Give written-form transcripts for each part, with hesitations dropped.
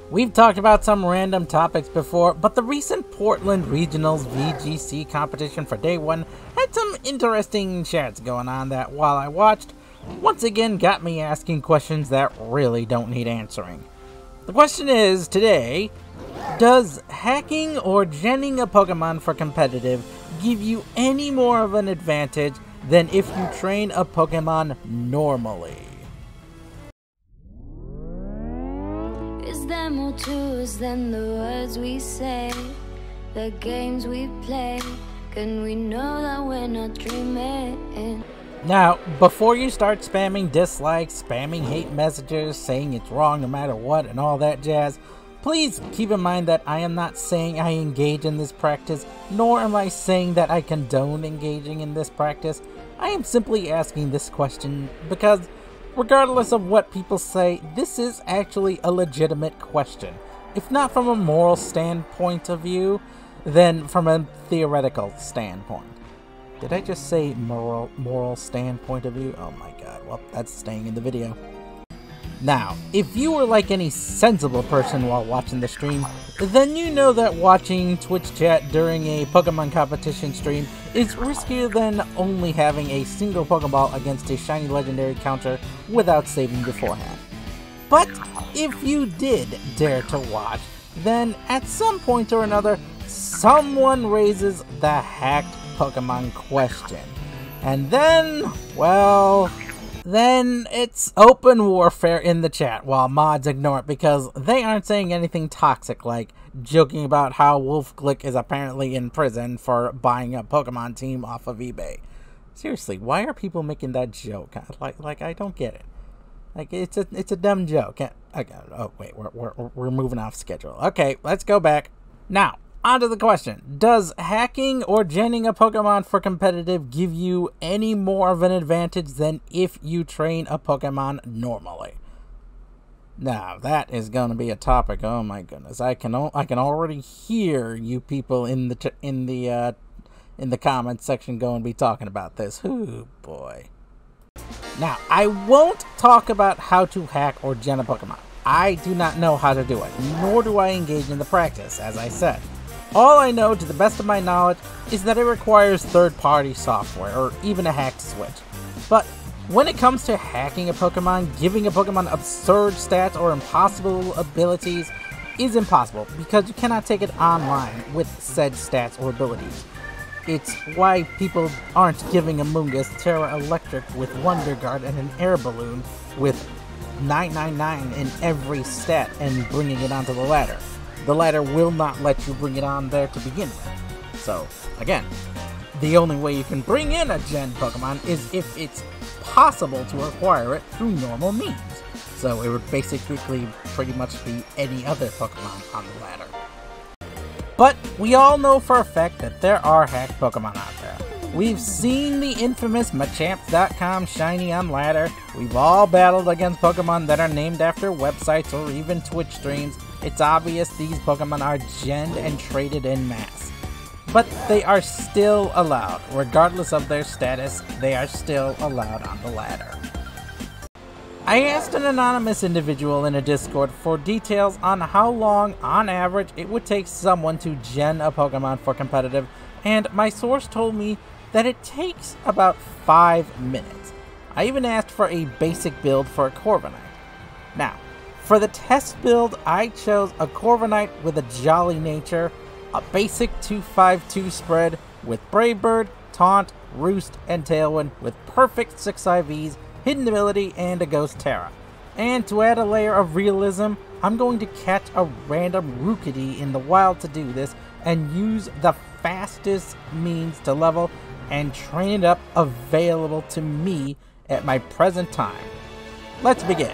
We've talked about some random topics before, but the recent Portland Regionals VGC competition for day one had some interesting chats going on that, while I watched, once again got me asking questions that really don't need answering. The question is, today, does hacking or genning a Pokemon for competitive give you any more of an advantage than if you train a Pokemon normally? Is there more to us than the words we say, the games we play? Can we know that we're not dreaming? Now, before you start spamming dislikes, spamming hate messages, saying it's wrong no matter what, and all that jazz, please keep in mind that I am not saying I engage in this practice, nor am I saying that I condone engaging in this practice. I am simply asking this question because, regardless of what people say, this is actually a legitimate question. If not from a moral standpoint of view, then from a theoretical standpoint. Did I just say moral standpoint of view? Oh my god, well, that's staying in the video. Now, if you were like any sensible person while watching the stream, then you know that watching Twitch chat during a Pokemon competition stream is riskier than only having a single Pokeball against a shiny legendary counter without saving beforehand. But if you did dare to watch, then at some point or another, someone raises the hacked Pokemon question. And then, well, then it's open warfare in the chat while mods ignore it because they aren't saying anything toxic, like joking about how Wolfglick is apparently in prison for buying a Pokemon team off of eBay. Seriously, why are people making that joke? Like I don't get it. Like it's a dumb joke. Okay, oh wait, we're moving off schedule. Okay, let's go back. Now, on to the question. Does hacking or genning a Pokemon for competitive give you any more of an advantage than if you train a Pokemon normally? Now, that is going to be a topic. Oh my goodness. I can already hear you people in the comments section going to be talking about this. Ooh, boy. Now, I won't talk about how to hack or gen a Pokemon. I do not know how to do it, nor do I engage in the practice, as I said. All I know, to the best of my knowledge, is that it requires third-party software, or even a hacked switch. But when it comes to hacking a Pokemon, giving a Pokemon absurd stats or impossible abilities is impossible, because you cannot take it online with said stats or abilities. It's why people aren't giving Amoonguss Terra Electric with Wonder Guard and an air balloon with 999 in every stat and bringing it onto the ladder. The ladder will not let you bring it on there to begin with. So, again, the only way you can bring in a gen Pokemon is if it's possible to acquire it through normal means. So it would basically pretty much be any other Pokemon on the ladder. But we all know for a fact that there are hacked Pokemon out there. We've seen the infamous Machamp.com shiny on ladder. We've all battled against Pokemon that are named after websites or even Twitch streams. It's obvious these Pokemon are genned and traded en masse. But they are still allowed. Regardless of their status, they are still allowed on the ladder. I asked an anonymous individual in a Discord for details on how long, on average, it would take someone to gen a Pokemon for competitive, and my source told me that it takes about 5 minutes. I even asked for a basic build for a Corviknight. Now, for the test build, I chose a Corviknight with a Jolly Nature, a basic 2-5-2 spread with Brave Bird, Taunt, Roost, and Tailwind with perfect 6 IVs, Hidden Ability, and a Ghost Terra. And to add a layer of realism, I'm going to catch a random Rookidee in the wild to do this and use the fastest means to level and train it up available to me at my present time. Let's begin.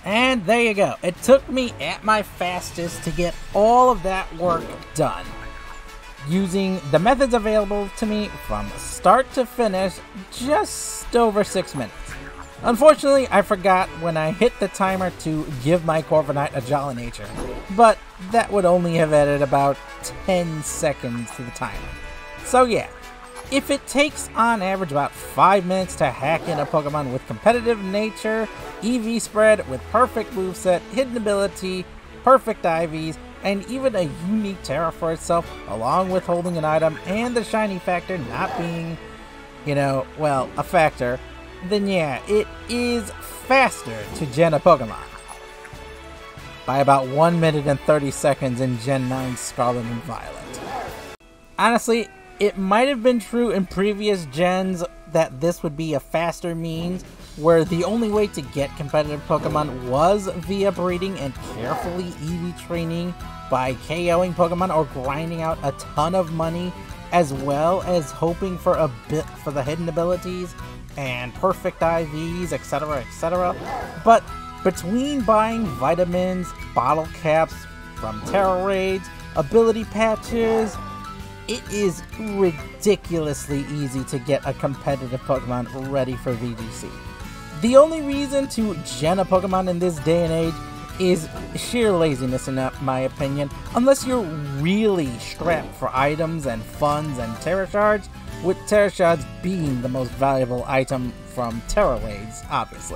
And there you go. It took me at my fastest to get all of that work done, using the methods available to me from start to finish, just over 6 minutes. Unfortunately, I forgot when I hit the timer to give my Corviknight a Jolly Nature, but that would only have added about 10 seconds to the timer. So yeah, if it takes on average about 5 minutes to hack in a Pokemon with competitive nature, EV spread with perfect moveset, hidden ability, perfect IVs, and even a unique Terra for itself, along with holding an item and the shiny factor not being, well, a factor, then yeah, it is faster to gen a Pokemon by about 1 minute and 30 seconds in Gen 9 Scarlet and Violet. Honestly, it might have been true in previous gens that this would be a faster means, where the only way to get competitive Pokemon was via breeding and carefully EV training by KOing Pokemon or grinding out a ton of money, as well as hoping for a bit for the hidden abilities and perfect IVs, etc, etc. But between buying vitamins, bottle caps from Terra Raids, ability patches, it is ridiculously easy to get a competitive Pokemon ready for VGC. The only reason to gen a Pokemon in this day and age is sheer laziness in my opinion, unless you're really strapped for items and funds and Terra Shards, with Terra Shards being the most valuable item from Terra Raids, obviously.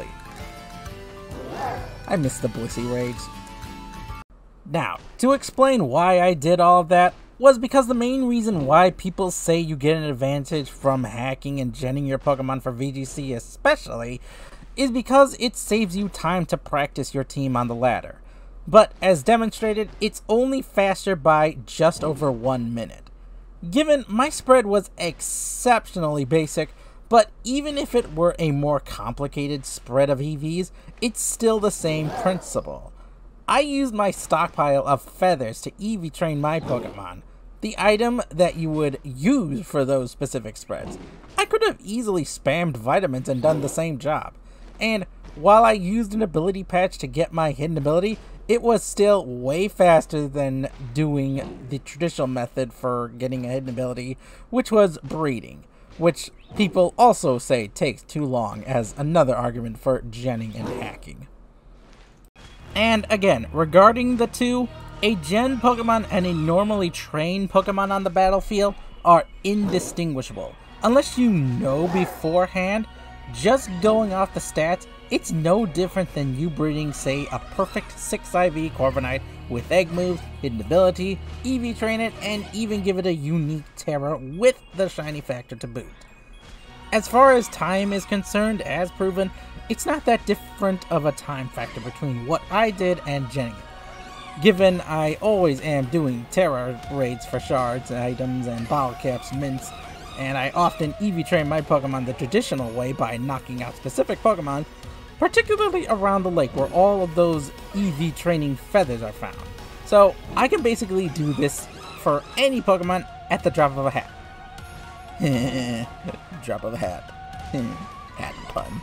I miss the Blissey Raids. Now, to explain why I did all of that, was because the main reason why people say you get an advantage from hacking and genning your Pokemon for VGC especially, is because it saves you time to practice your team on the ladder. But as demonstrated, it's only faster by just over 1 minute. Given my spread was exceptionally basic, but even if it were a more complicated spread of EVs, it's still the same principle. I used my stockpile of feathers to EV train my Pokemon, the item that you would use for those specific spreads. I could have easily spammed vitamins and done the same job. And while I used an ability patch to get my hidden ability, it was still way faster than doing the traditional method for getting a hidden ability, which was breeding, which people also say takes too long as another argument for genning and hacking. And again, regarding the two, a gen Pokemon and a normally trained Pokemon on the battlefield are indistinguishable. Unless you know beforehand, just going off the stats, it's no different than you breeding, say, a perfect 6 IV Corviknight with egg moves, hidden ability, EV train it, and even give it a unique Terra with the shiny factor to boot. As far as time is concerned, as proven, it's not that different of a time factor between what I did and genning it. Given I always am doing Terra Raids for shards, items, and bottle caps, mints, and I often EV train my Pokemon the traditional way by knocking out specific Pokemon, particularly around the lake where all of those EV training feathers are found. So I can basically do this for any Pokemon at the drop of a hat. Drop of a hat. Hat pun.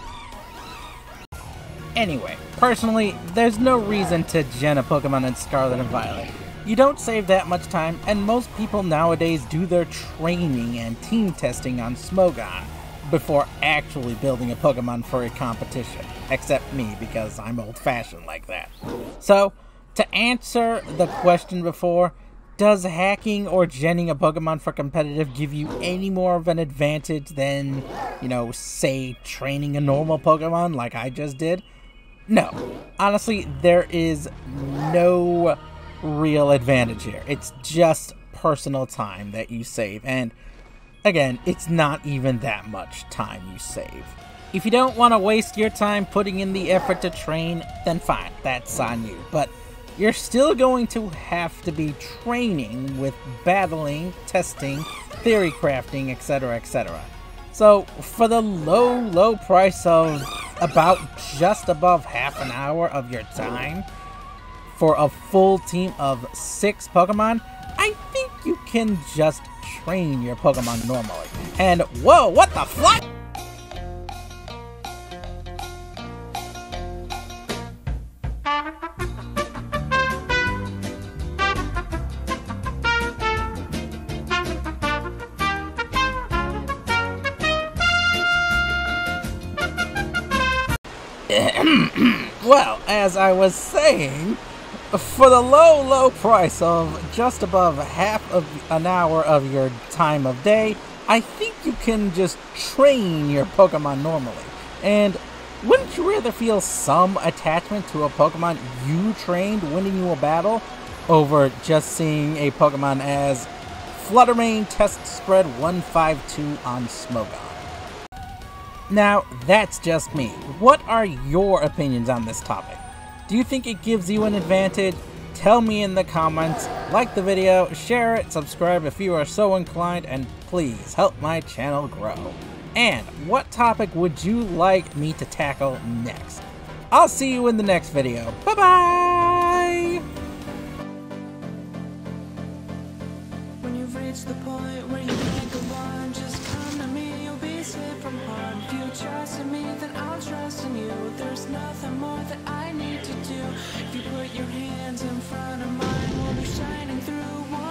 Anyway, personally, there's no reason to gen a Pokemon in Scarlet and Violet. You don't save that much time, and most people nowadays do their training and team testing on Smogon before actually building a Pokemon for a competition. Except me, because I'm old-fashioned like that. So, to answer the question before, does hacking or genning a Pokemon for competitive give you any more of an advantage than, say, training a normal Pokemon like I just did? No. Honestly, there is no real advantage here. It's just personal time that you save, and again, it's not even that much time you save. If you don't want to waste your time putting in the effort to train, then fine, that's on you. But you're still going to have to be training with battling, testing, theory crafting, etc, etc. So, for the low price of about just above half an hour of your time, for a full team of 6 Pokemon, I think you can just train your Pokemon normally. And whoa, what the fuck? Well, as I was saying, for the low price of just above half of an hour of your time of day, I think you can just train your Pokemon normally. And wouldn't you rather feel some attachment to a Pokemon you trained winning you a battle over just seeing a Pokemon as Fluttermane Test Spread 152 on Smogon? Now, that's just me. What are your opinions on this topic? Do you think it gives you an advantage? Tell me in the comments, like the video, share it, subscribe if you are so inclined, and please help my channel grow. And what topic would you like me to tackle next? I'll see you in the next video. Bye-bye! When you've reached the point where you can't go on, just come to me, you'll be safe from harm. If you trust in me, then I'll trust in you. There's nothing more that I need to do. If you put your hands in front of mine, we'll be shining through one.